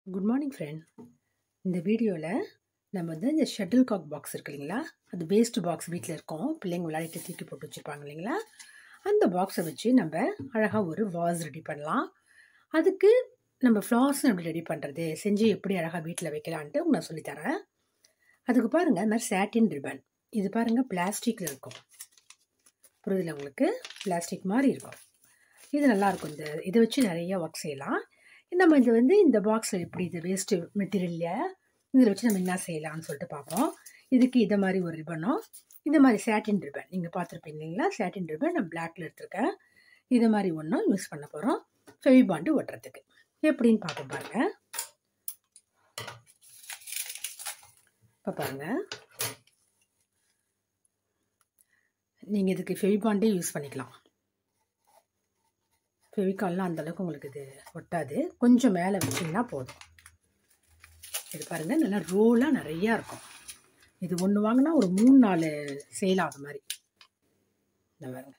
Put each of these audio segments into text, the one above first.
Good morning friend. இந்த வீடியோவில் நம்ம இந்த ஷட்டில் காக் பாக்ஸ் இருக்கு இல்லைங்களா, அது வேஸ்ட் பாக்ஸ் வீட்டில் இருக்கோம், பிள்ளைங்க விளையாடிட்டு தூக்கி போட்டு வச்சுருப்பாங்க இல்லைங்களா, அந்த பாக்ஸை வச்சு நம்ம அழகாக ஒரு வாஸ் ரெடி பண்ணலாம். அதுக்கு நம்ம ஃப்ளார்ஸ் எப்படி ரெடி பண்ணுறது, செஞ்சு எப்படி அழகாக வீட்டில் வைக்கலான்ட்டு நான் சொல்லித்தரேன். அதுக்கு பாருங்கள், இந்த மாதிரி சாட்டின் ரிப்பன், இது பாருங்கள் பிளாஸ்டிக்கில் இருக்கும், புரியுதுல உங்களுக்கு, பிளாஸ்டிக் மாதிரி இருக்கும். இது நல்லாயிருக்கும். இதை வச்சு நிறைய ஒர்க் செய்யலாம். நம்ம இந்த பாக்ஸில் எப்படி இது வேஸ்ட்டு மெட்டீரியலில் இதில் வச்சு நம்ம என்ன செய்யலாம்னு சொல்லிட்டு பார்ப்போம். இதுக்கு இதை மாதிரி ஒரு ரிப்பனும், இந்த மாதிரி சாட்டின் ரிப்பன் நீங்கள் பார்த்துருப்பீங்க இல்லைங்களா, சாட்டின் ரிப்பன் நான் பிளாக்ல எடுத்துருக்கேன். இது மாதிரி ஒன்றும் யூஸ் பண்ண போகிறோம் ஃபெவிபாண்டு ஒட்டுறதுக்கு. எப்படின்னு பார்ப்போம் பாருங்கள். இப்போ பாருங்கள், நீங்கள் இதுக்கு ஃபெவிபாண்டே யூஸ் பண்ணிக்கலாம். ஃபெவிகால்லாம் அந்தளவுக்கு உங்களுக்கு இது ஒட்டாது, கொஞ்சம் மேலே வச்சிங்கன்னா போதும். இது பாருங்கள், நல்லா ரோலாக நிறையா இருக்கும். இது ஒன்று வாங்கினா ஒரு 3-4 செய்யலாம். அது மாதிரி இந்த பாருங்க,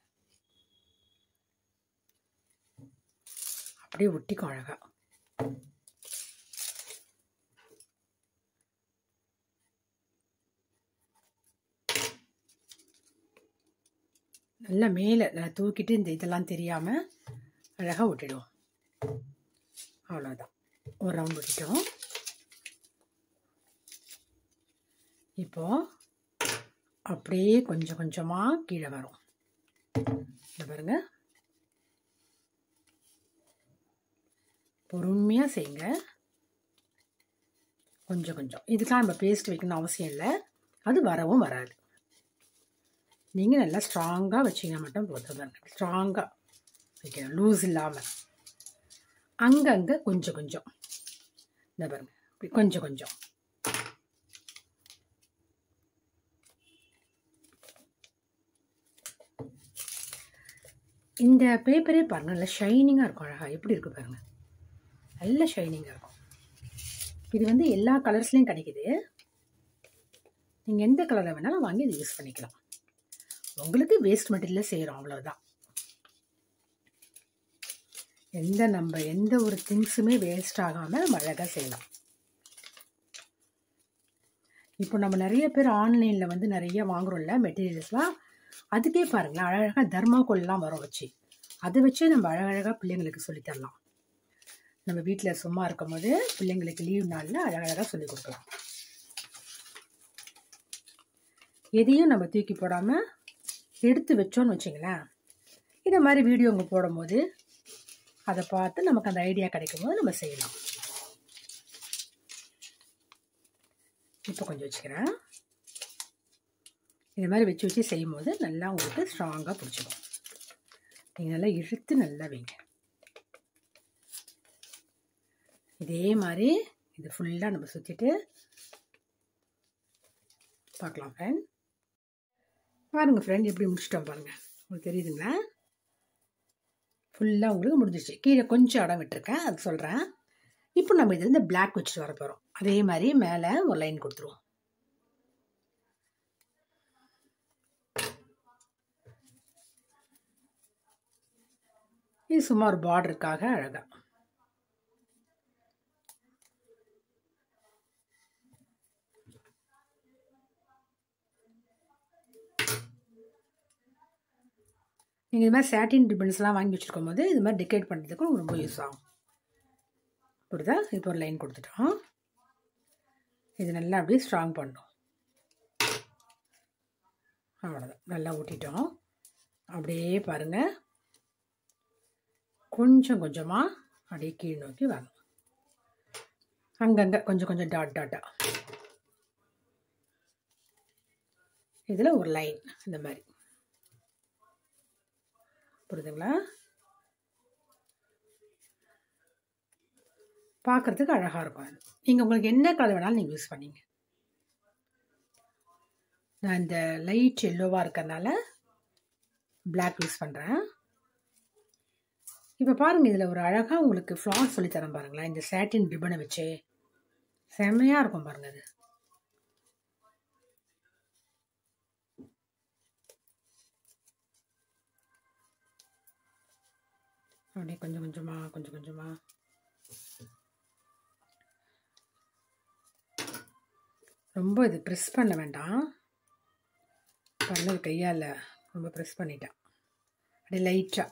அப்படியே ஒட்டிக்கும் அழகாக. நல்லா மேலே நான் தூக்கிட்டு இந்த இதெல்லாம் தெரியாமல் அழகாக ஒட்டிடுவோம். அவ்வளோதான், ஒரு ரவுண்ட் ஒட்டிட்டோம். இப்போ அப்படியே கொஞ்சம் கொஞ்சமாக கீழே வரும். இந்த பாருங்க, பொறுமையாக செய்யுங்க, கொஞ்சம் கொஞ்சம். இதுக்கெலாம் நம்ம பேஸ்ட் வைக்கணும்னு அவசியம் இல்லை, அது வரவும் வராது. நீங்கள் நல்லா ஸ்ட்ராங்காக வச்சிங்கன்னா மட்டும் போதும். ஸ்ட்ராங்காக வைக்கணும், லூஸ் இல்லாமல். அங்கங்கே கொஞ்சம் கொஞ்சம், இந்த பாருங்க, இப்படி கொஞ்சம் கொஞ்சம். இந்த பேப்பரே பாருங்கள், நல்லா ஷைனிங்காக இருக்கும். அழகாக எப்படி இருக்குது பாருங்கள், நல்ல ஷைனிங்காக இருக்கும். இது எல்லா கலர்ஸ்லேயும் கிடைக்குது. நீங்கள் எந்த கலரில் வேணாலும் வாங்கி இது யூஸ் பண்ணிக்கலாம். உங்களுக்கு வேஸ்ட் மெட்டீரியலில் செய்கிறோம், அவ்வளோதான். எந்த ஒரு திங்ஸுமே வேஸ்ட் ஆகாமல் நம்ம அழகாக செய்யலாம். இப்போ நம்ம நிறைய பேர் ஆன்லைனில் நிறைய வாங்குறோம்ல மெட்டீரியல்ஸ்லாம், அதுக்கே பாருங்களேன், அழகாக தர்மாக்கோல்லாம் வரும் வச்சு, அதை வச்சு நம்ம அழகழகாக பிள்ளைங்களுக்கு சொல்லித்தரலாம். நம்ம வீட்டில் சும்மா இருக்கும் போது பிள்ளைங்களுக்கு லீவ் நாளில் அழகழகாக சொல்லி கொடுக்கலாம். எதையும் நம்ம தூக்கி போடாமல் எடுத்து வச்சோன்னு வச்சிங்களேன், இதை மாதிரி வீடியோ இங்கே போடும்போது அதை பார்த்து நமக்கு அந்த ஐடியா கிடைக்கும் போது நம்ம செய்யலாம். இப்போ கொஞ்சம் வச்சுக்கிறேன். இது மாதிரி வச்சு வச்சு செய்யும் போது நல்லா உங்களுக்கு ஸ்ட்ராங்காக பிடிச்சிடும். நீங்கள் நல்லா இழுத்து நல்லா வைங்க. இதே மாதிரி இது ஃபுல்லாக நம்ம சுற்றிட்டு பார்க்கலாம் ஃப்ரெண்ட். பாருங்கள் ஃப்ரெண்ட், எப்படி முடிச்சிட்டோம் பாருங்கள், உங்களுக்கு தெரியுதுங்களா, ஃபுல்லாக உங்களுக்கு முடிஞ்சிச்சு. கீழே கொஞ்சம் இடம் விட்டுருக்கேன், அது சொல்கிறேன். இப்போ நம்ம இது பிளாக் வச்சுட்டு வர போகிறோம். அதே மாதிரி மேலே ஒரு லைன் கொடுத்துருவோம். இது சும்மா ஒரு பார்டருக்காக அழகாக. நீங்கள் இது மாதிரி சாட்டின் ரிப்பன்ஸ்லாம் வாங்கி வச்சுருக்கும் போது இது மாதிரி டெக்கரேட் பண்ணுறதுக்கும் ரொம்ப யூஸ் ஆகும். புரியுதா? இப்போ ஒரு லைன் கொடுத்துட்டோம். இது நல்லா அப்படியே ஸ்ட்ராங் பண்ணணும். அவ்வளோதான், நல்லா ஊட்டிட்டோம். அப்படியே பாருங்கள், கொஞ்சம் கொஞ்சமாக அப்படியே கீழ் நோக்கி வரணும். அங்கங்கே கொஞ்சம் கொஞ்சம் டாட் டாட்டாக. இதில் ஒரு லைன் இந்த மாதிரி, புரியுதுங்களா? பார்க்குறதுக்கு அழகாக இருக்கும். அது நீங்கள் உங்களுக்கு என்ன கலர் வேணாலும் நீங்கள் யூஸ் பண்ணிங்க. நான் இந்த லைட் எல்லோவாக இருக்கிறதுனால பிளாக் யூஸ் பண்ணுறேன். இப்போ பாருங்கள், இதில் ஒரு அழகாக உங்களுக்கு ஃப்ளார் சொல்லித்தரேன் பாருங்களேன். இந்த சாட்டின் ரிப்பனை வச்சு செம்மையாக இருக்கும் பாருங்கள். அது அப்படியே கொஞ்சம் கொஞ்சமாக கொஞ்சம் கொஞ்சமாக ரொம்ப இது ப்ரெஸ் பண்ண வேண்டாம். பாருங்க கையால் ரொம்ப ப்ரெஸ் பண்ணிட்டேன். அப்படியே லைட்டாக.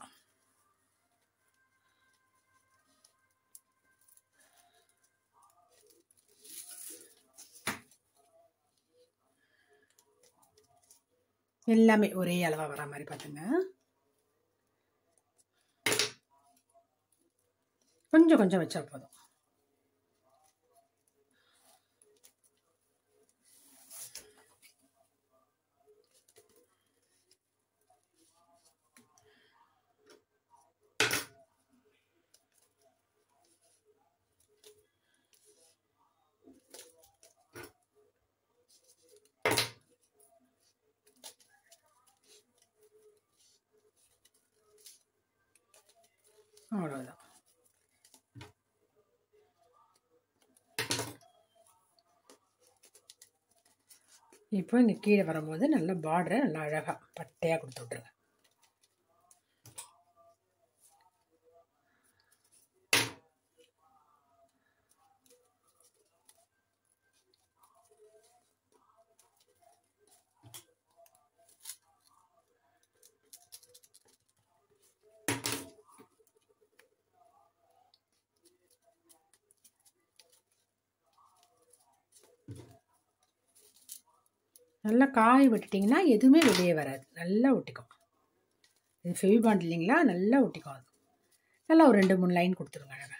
எல்லாமே ஒரே அளவாக வர மாதிரி பார்த்துங்க. கொஞ்சம் கொஞ்சம் வச்சா போதும். அவ்வளோதான். இப்போ இங்கே கீழே வரும்போது நல்லா பார்டரை நல்லா அழகாக பட்டையாக கொடுத்து விட்ருங்க. நல்லா காய விட்டுட்டிங்கன்னா எதுவுமே வெளியே வராது, நல்லா ஒட்டிக்கும். இது ஃபெவிபாண்ட் இல்லைங்களா, நல்லா ஒட்டிக்கும். அது நல்லா ஒரு 2-3 லைன் கொடுத்துருங்க அழகாக.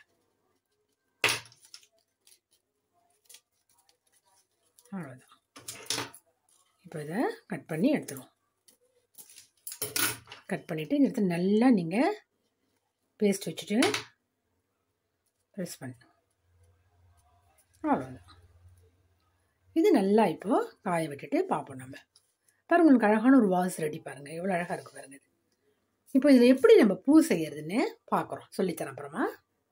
அவ்வளோதான். இப்போ இதை கட் பண்ணி எடுத்துருவோம். கட் பண்ணிவிட்டு இந்த இடத்துல நல்லா நீங்கள் பேஸ்ட் வச்சுட்டு ப்ரெஸ் பண்ணு. அவ்வளோதான். இது நல்லா இப்போது காய விட்டுட்டு பார்ப்போம். நம்ம பாருங்கள், உங்களுக்கு அழகான ஒரு வாஸ் ரெடி. பாருங்கள் எவ்வளோ அழகாக இருக்குது பாருங்கள். இது இப்போ இதில் எப்படி நம்ம பூ செய்யறதுன்னு பார்க்குறோம், சொல்லித்தரேன் அப்புறமா.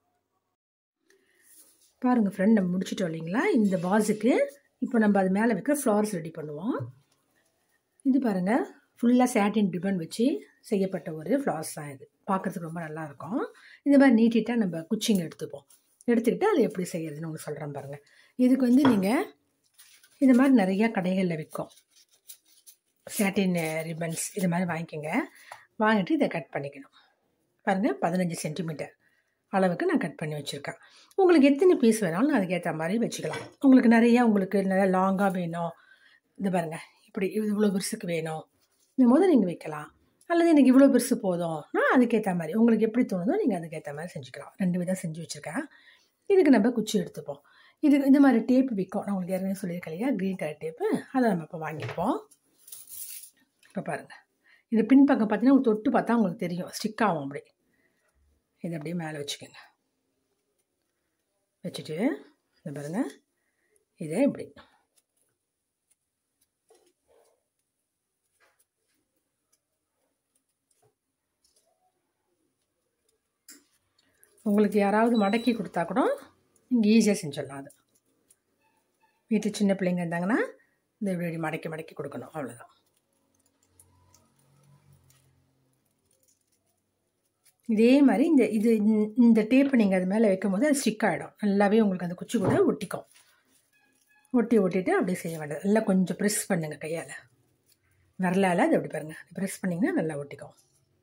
பாருங்கள் ஃப்ரெண்ட், நம்ம முடிச்சுட்டோம் இல்லைங்களா. இந்த வாஸுக்கு இப்போ நம்ம அது மேலே வைக்கிற ஃப்ளவர்ஸ் ரெடி பண்ணுவோம். இது பாருங்கள், ஃபுல்லாக சாட்டின் ரிப்பன் வச்சு செய்யப்பட்ட ஒரு ஃப்ளவர்ஸ் தான். இது பார்க்குறதுக்கு ரொம்ப நல்லாயிருக்கும். இந்த மாதிரி நீட்டிட்டாக நம்ம குச்சிங்க எடுத்துப்போம். எடுத்துக்கிட்டு அதை எப்படி செய்யறதுன்னு உங்களுக்கு சொல்கிறேன் பாருங்கள். இதுக்கு வந்து நீங்கள் இந்த மாதிரி நிறையா கடைகளில் விற்கும் சாட்டின் ரிப்பன்ஸ், இது மாதிரி வாங்கிக்கோங்க. வாங்கிட்டு இதை கட் பண்ணிக்கணும். பாருங்கள் 15 சென்டிமீட்டர் அளவுக்கு நான் கட் பண்ணி வச்சுருக்கேன். உங்களுக்கு எத்தனை பீஸ் வேணாலும் அதுக்கேற்ற மாதிரி வச்சுக்கலாம். உங்களுக்கு நிறையா, உங்களுக்கு நல்லா லாங்காக வேணும், இது பாருங்கள் இப்படி இவ்வளோ பெருசுக்கு வேணும் இந்த போது நீங்கள் வைக்கலாம். அல்லது எனக்கு இவ்வளோ பெருசு போதும்னா அதுக்கேற்ற மாதிரி உங்களுக்கு எப்படி தோணுதோ நீங்கள் அதுக்கேற்ற மாதிரி செஞ்சுக்கலாம். 2 விதம் செஞ்சு வச்சுருக்கேன். இதுக்கு நம்ம குச்சி எடுத்துப்போம். இது இந்த மாதிரி டேப்பு விற்கும், நான் உங்களுக்கு ஏற்கனவே சொல்லியிருக்கேன் இல்லையா, க்ரீன் கலர் டேப்பு. அதை நம்ம இப்போ வாங்கிப்போம். இப்போ பாருங்கள், இது பின்பக்கம் பார்த்தீங்கன்னா தொட்டு பார்த்தா உங்களுக்கு தெரியும், ஸ்டிக் ஆகும். அப்படி இதை அப்படியே மேலே வச்சுக்கோங்க. வச்சுட்டு இந்த பாருங்கள், இதே இப்படி உங்களுக்கு யாராவது மடக்கி கொடுத்தா கூட நீங்கள் ஈஸியாக செஞ்சிடலாம். அது வீட்டில் சின்ன பிள்ளைங்க இருந்தாங்கன்னா இந்த இப்படி மடக்கி மடக்கி கொடுக்கணும், அவ்வளோதான். இதே மாதிரி இந்த டேப்பை நீங்கள் அது மேலே வைக்கும் போது அது ஸ்டிக் ஆகிடும். நல்லாவே உங்களுக்கு அந்த குச்சி கூட ஒட்டிக்கும். ஒட்டிட்டு அப்படியே செய்ய வேண்டாம். நல்லா கொஞ்சம் ப்ரெஸ் பண்ணுங்கள் கையால், விரலால். அது அப்படி பாருங்கள், ப்ரெஸ் பண்ணிங்கன்னா நல்லா ஒட்டிக்கும்.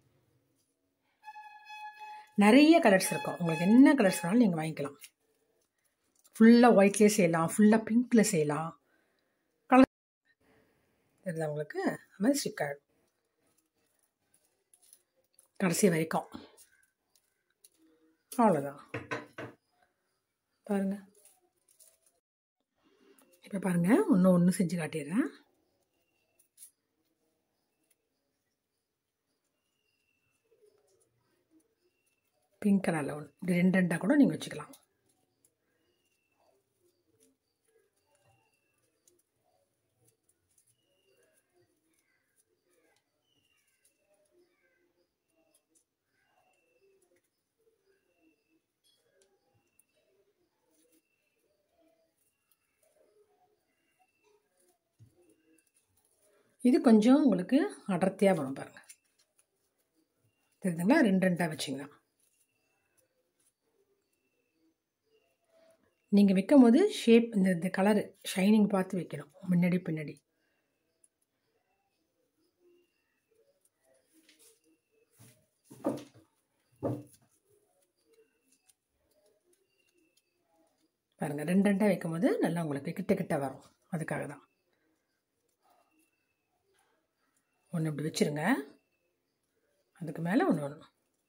நிறைய கலர்ஸ் இருக்கும், உங்களுக்கு என்ன கலர்ஸ் வேணாலும் நீங்கள் வாங்கிக்கலாம். ஃபுல்லாக ஒயிட்லேயே செய்யலாம், ஃபுல்லாக பிங்க்கில் செய்யலாம். கலர் தெரியுது உங்களுக்கு, அது மாதிரி ஸ்டிக் ஆகிடும் கடைசி வரைக்கும். அவ்வளோதான். பாருங்கள், இப்போ பாருங்கள், ஒன்று செஞ்சு காட்டிடுறேன். பிங்க் கலரில் ஒன்று, இப்படி 2 கூட நீங்கள் வச்சுக்கலாம். இது கொஞ்சம் உங்களுக்கு அடர்த்தியாக வரும் பாருங்கள், தெரியுதுங்களா. 2 வச்சிங்கன்னா நீங்கள் வைக்கும் போது ஷேப் இந்த கலரு ஷைனிங் பார்த்து வைக்கணும், முன்னாடி பின்னாடி. பாருங்கள், ரெண்டு ரெண்டாக வைக்கும் போது நல்லா உங்களுக்கு கிட்ட கிட்ட வரும். அதுக்காக தான். ஒன்று இப்படி வச்சுருங்க, அதுக்கு மேலே ஒன்று.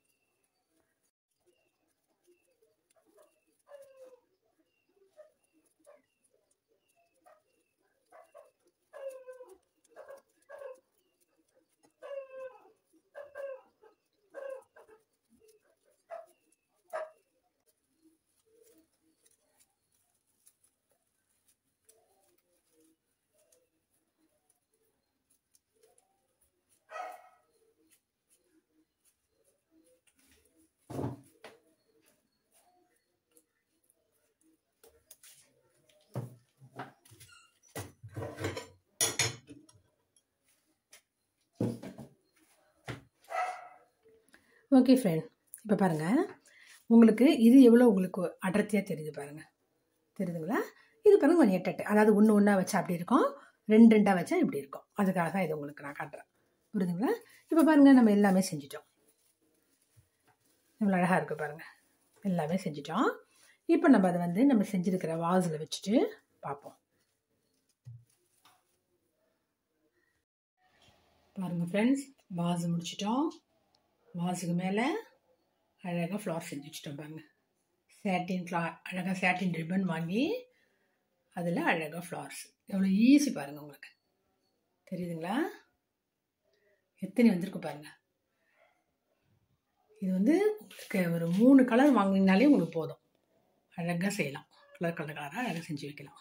ஓகே ஃப்ரெண்ட், இப்போ பாருங்கள், உங்களுக்கு இது எவ்வளோ உங்களுக்கு அடர்த்தியாக தெரியுது பாருங்கள். தெரியுதுங்களா? இது பாருங்கள் கொஞ்சம் எட்டு, அதாவது ஒன்று ஒன்றா வச்சா அப்படி இருக்கும், ரெண்டு ரெண்டாக வச்சா இப்படி இருக்கும். அதுக்காக தான் இது உங்களுக்கு நான் காட்டுறேன். புரியுதுங்களா? இப்போ பாருங்கள், நம்ம எல்லாமே செஞ்சிட்டோம். இவ்வளோ அழகாக இருக்குது பாருங்கள், எல்லாமே செஞ்சிட்டோம். இப்போ நம்ம அதை வந்து நம்ம செஞ்சுருக்கிற வாஸில் வச்சுட்டு பார்ப்போம். பாருங்கள் ஃப்ரெண்ட்ஸ், வாஸ் முடிச்சிட்டோம். வாஸுக்கு மேலே அழகாக ஃப்ளவர் செஞ்சு வச்சுட்டோம் பாருங்கள். சாட்டின் அழகாக சாட்டின் ரிப்பன் வாங்கி அதில் அழகாக ஃப்ளவர்ஸ். எவ்வளோ ஈஸி பாருங்கள், உங்களுக்கு தெரியுதுங்களா? எத்தனை வந்திருக்கு பாருங்கள். இது வந்து உங்களுக்கு ஒரு 3 கலர் வாங்கினீங்கனாலே உங்களுக்கு போதும். அழகாக செய்யலாம், கலராக அழகாக செஞ்சு வைக்கலாம்.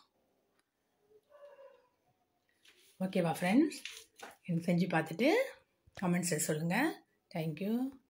ஓகேவா ஃப்ரெண்ட்ஸ்? எனக்கு செஞ்சு பார்த்துட்டு கமெண்ட்ஸில் சொல்லுங்கள். தேங்க்யூ.